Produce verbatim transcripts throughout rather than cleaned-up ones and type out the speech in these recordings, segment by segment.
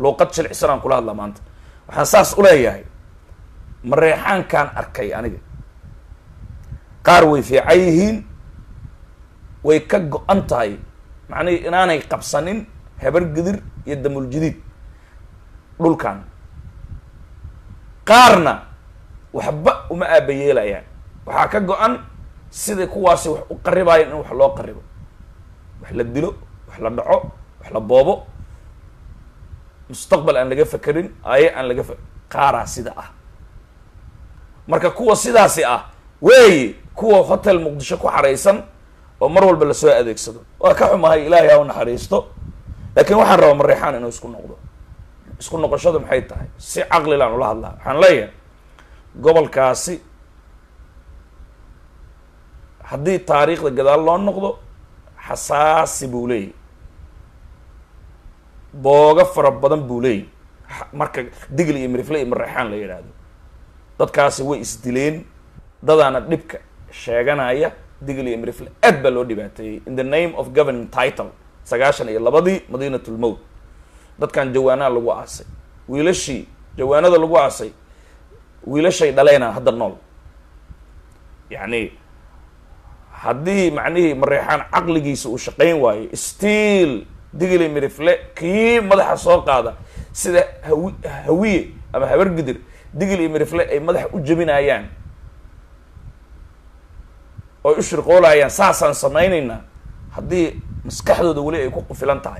luuqad jilicsanaan kula hadlaa maanta waxaan saas u leeyahay mareexaankaan arkay aniga qaar way fiican yihiin way ka go-an tahay macnihi inaanay qabsanin habar gidir iyo damul jadiid dhulkan qaarna waxba uma aabayeelayaan waxaa ka go-an sidai kuwaasi wax u qaribaayeen in wax loo qaribo wax la dilo wax la dhaco wax la boobo mustaqbal aan laga fakerin aaye aan laga fa qaaraa sida ah marka kuwa sidaasi ah weeye kuwa hotel muqdisho ku xaraysan oo mar walba lasoo adeegsado waa ka xumahay ilaahay ha u naxariisto laakiin waxaan rabaa mareexaan inuu isku noqdo isku noqoshadu maxay tahay si caqlilaan ula hadlaa waxaan leeyahay gobolkaasi haddii taariikhda gadaal loo noqdo xasaasi buu leeyahy booga fara badan buu leeyahy marka digli iyo mirifle iyo mareexaan la yidhaahdo dadkaasi way isdileen dadaana dhibka sheeganaya digli iyo mirifle aad baa loo dhibaateeyey in the name of governing title sagaashan iyo labadii madiinatul mowt dadkan jawaanaa lagu aasay wiilashii jawaanada lagu aasay wiilashay dhaleena hadda nool yacni haddii macnihii mareexaan caqligiisa uu shaqayn waayo stiil digli mirifle kii madaxa soo qaada sida hawi hawiye ama habar gidir digli iyo mirifle ay madaxa u jebinayaan oo ay u shirqoolayaan saasaan samaynaynaa haddii maskaxdooda weli ay ku qufilan tahay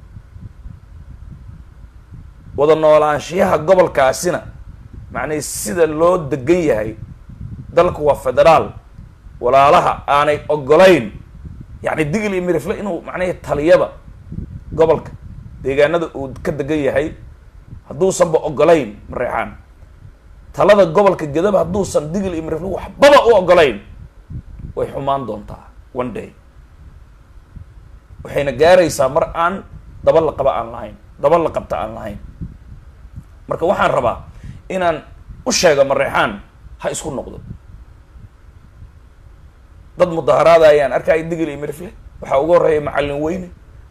wada noolaanshiyaha gobolkaasina macnihi sida loo degan yahay dalku waa federaal walaalaha aanay ogolayn yacni digli iyo mirifle inuu macnihi taliyaba gobolka deegaanada uu ka degan yahay hadduusanba ogolayn mareexaan talada gobolka gedaba hadduusan digli iyo mirifle waxbaba u ogolayn way xumaan doontaa one day waxayna gaaraysaa mar aan daba la qaba aan lahayn daba la qabta aan lahayn marka waxaan rabaa inaan u sheego mareexaan ha isku noqdo dad mudaharaada ayaan arkaya digli iyo mirifle waxaa ugu horreeya macallin weyne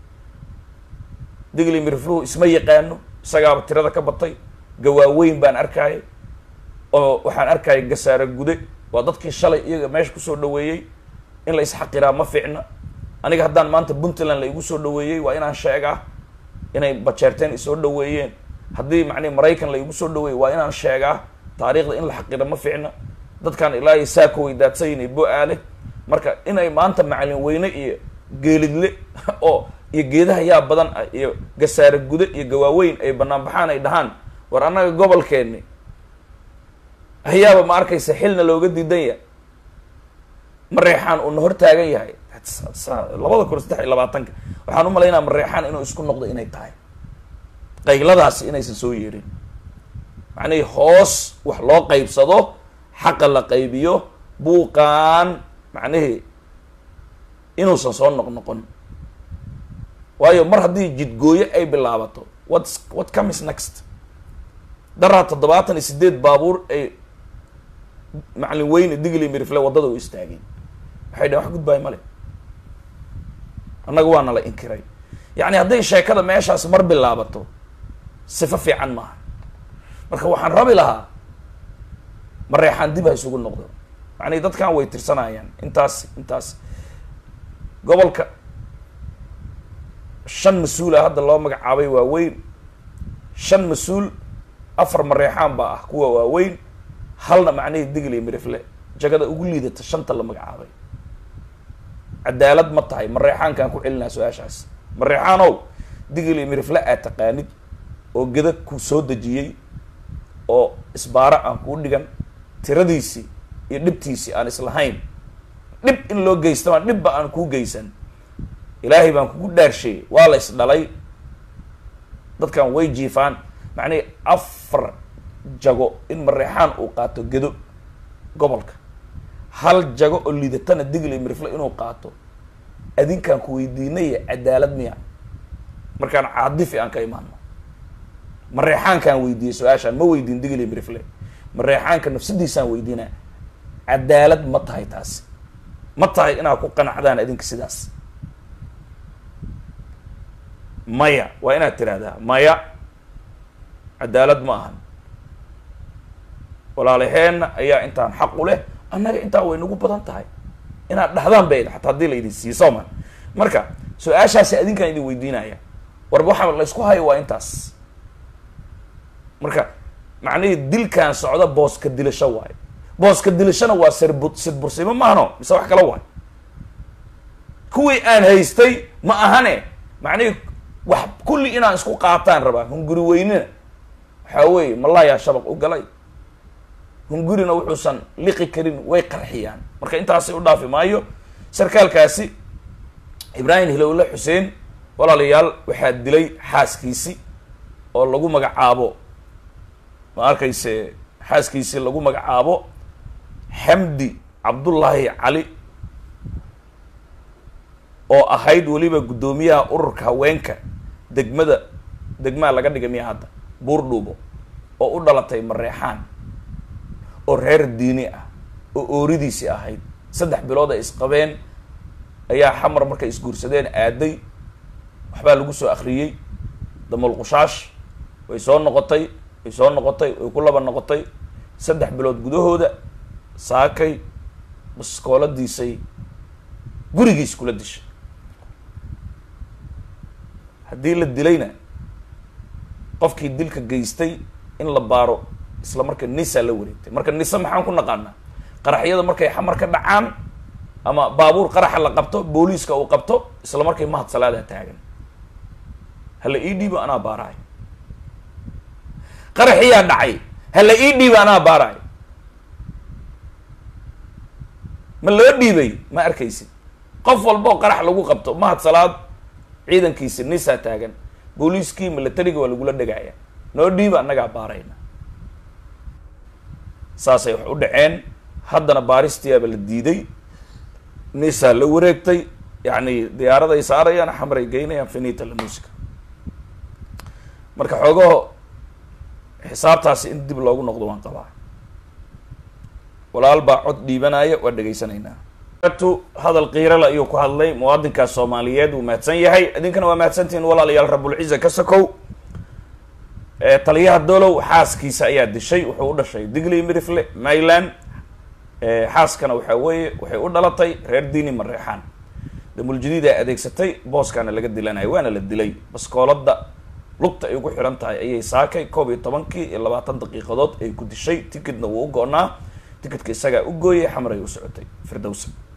digli iyo mirifluhu isma yaqaano isagaaba tirada ka batay gawaaweyn baan arkaya oo waxaan arkaya gasaaro gude waa dadkii shalay iyaga meesha kusoo dhaweeyey in la isxaqiraa ma fiicna aniga haddaan maanta puntland la igu soo dhaweeyey waa inaan sheegaa inay bajeerteen isoo dhaweeyeen haddii macnihi maraykan la igu soo dhaweeyey waa inaan sheegaa taariikhda in la xaqira ma fiicna dadkan ilaa iyo saako way daadsayin bo-aale marka inay maanta macalin weyne iyo geelidle oo iyo geedaha yaa badan ah iyo gasaare gude iyo gawaaweyn ay banaan baxaan ay dhahaan war annaga gobolkeeni hayaaba ma arkaysa xilna looga diidan yahay mareexaan uuna hor taagan yahay labada kun saddex iyo labaatanka waxaan u malaynaa mareexaan inuu isku noqdo inay tahay qayladaasi inaysan soo yeerin macnihi hoos wax loo qaybsado xaqa la qaybiyo buuqaan macnihi inuusan soo noqnoqon waayo mar haddii jidgooyo ay bilaabato whats what comes next daraa toddobaatan iyo sideed baabuur ay macalin weyne digli mirifle waddada u istaageen waxay dhahen wax gudbaay male annaga waana la inkiray yacni hadday sheekada meeshaas mar bilaabato sifo fiican maaha marka waxaan rabi lahaa mareexaan dib ha isugu noqdo macnihi dadkan way tirsanayaan intaas intaas gobolka shan mas-uul ah hadda loo magacaabay waaweyn shan mas-uul afar mareexaan baa ah kuwa waaweyn halna macnihii digli iyo mirifle jagada ugu liidata shanta la magacaabay cadaalad ma tahay mareexaankaan ku celinaa su-aashaas mareexaanow digli iyo mirifle aad taqaanid oo geda ku soo dejiyey oo isbaaro aan kuu dhigan tiradiisii iyo dhibtiisii aan islahayn dhib in loo geystama dhibba aan kuu geysan ilaahay baan kugu dhaarsheeyey waa la is dhalay dadkan way jiifaan macnihi afar jago in mareexaan uu qaato gedo gobolka hal jago oo liidatana digli mirifle inuu qaato adinkaan ku weydiinaya cadaalad miya markaan caadifi aan ka imaano mareexaankaan weydiiyey su-aashaan ma weydiin digli mirifle mareexaanka nafsadiisaan weydiinaa cadaalad ma tahay taasi ma tahay inaad ku qanacdaan adinka sidaas maya waa inaad tiraahdaa maya cadaalad ma ahan walaalaheenna ayaa intaan xaq u leh annaga intaa way nagu badan tahay inaad dhahdaan bay xataa haddii la idin siiyo sooman marka su-aashaasi adinkaan idin weydiinaya warba waxaa la isku hayo waa intaas marka macnihii dilkan socda booska dilasho waayo booska dilashona waa sirbu sidbursimo maahno mise wax kala waayo kuwii aan haystay ma ahane macnihii wax kulli inaan isku qaataan rabaa hunguri weynina waxaa weeye malaayaa shabaq u galay hungurina wuxuusan liqi karin way qarxiyaan marka intaasi u dhaafi maayo sarkaalkaasi ibraahim hilowle xuseen walaalayaal waxaa dilay xaaskiisi oo lagu magacaabo ma arkayse xaaskiisi lagu magacaabo xamdi cabdullaahi cali oo ahayd weliba guddoomiyaha ururka haweenka degmada degmaa laga dhigay miya hadda buurdhuubo oo u dhalatay mareexaan oo reer diini ah oo ooridiisi ahayd saddex bilood ay isqabeen ayaa xamar markay isguursadeen aaday waxbaa lagu soo akriyey damul qushaash way soo noqotay way soo noqotay way ku laba noqotay saddex bilood gudahooda saakay baskooladiisay gurigiis kula dishay haddii la dilayna qofkii dilka geystay in la baaro isla marka nisa la wareegtay marka nisa maxaan ku naqaanaa qaraxyada markay xamar ka dhacaan ama baabuur qaraxa la qabto booliiska uu qabto isla markay mahad salaada taagan hala ii dhiibo anaa baaraay qaraxiyaa dhacay hala ii dhiibo anaa baaraay ma loo dhiibay ma arkaysid qof walboo qarax lagu qabto mahad salaad ciidankiisi nisa taagan booliiskii milatariga waa lagula dhegaya noo dhiiba annagaa baarayna saasay wax u dhaceen haddana baaristiyaaba la diiday nisa la wareegtay yacni diyaaraday saarayaan xamray geynayaan finita la musica marka xoogaho xisaabtaasi in dib loogu noqdo waan qabaa walaal baa cod dhiibanaya waa dhegaysanaynaa tu hadal qiirala ayuu ku hadlay muwaadinkaas soomaaliyeed wuu mahadsan yahay idinkana waa mahadsantihiin walaalayaal rabulciza ka sokow taliyaha dolow xaaskiisa ayaa dishay wuxuu u dhashay digli mirifle mayland xaaskana waxaa weeye waxay u dhalatay reer diini mareexaan damuljadiid ay adeegsatay booskaana laga dilanayo waana la dilay baskoolada lugta ay ugu xiran tahay ayay saakay koob iyo tobankii iyo labaatan daqiiqadood ay ku dishay tikidna wuu u go-naa tikidka isagaa u gooyay xamar ay u socotay firdowsa